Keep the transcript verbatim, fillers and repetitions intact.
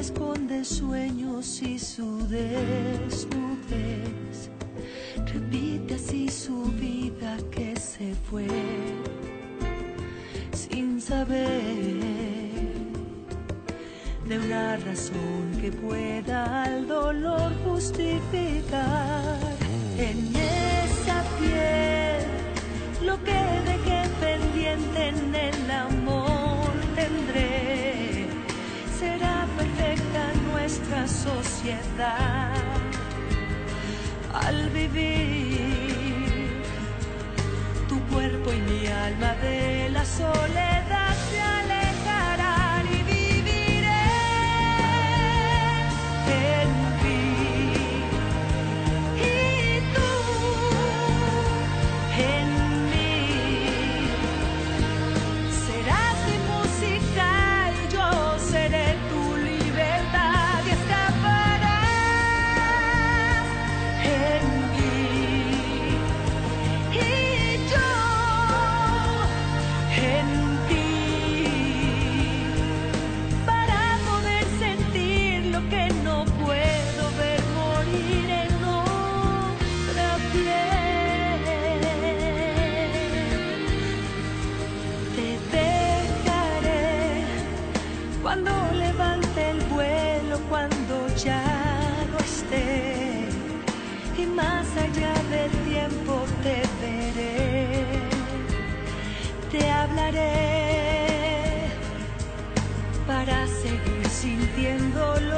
esconde sueños y su desnudez. Repite así su vida que se fue sin saber de una razón que pueda al dolor justificar. En esa piel lo que dejé pendiente en el amor tendré. Será perfecta nuestra sociedad al vivir. Tu cuerpo y mi alma de la soledad se alejarán y viviré en ti. Y tú en mí. Serás mi música y yo seré tu libertad y escaparás en mí. Y yo en ti, para poder sentir lo que no puedo ver morir en otra piel. Te dejaré cuando levante el vuelo, cuando ya no esté, y más allá del tiempo te veré. Te hablaré para seguir sintiéndolo.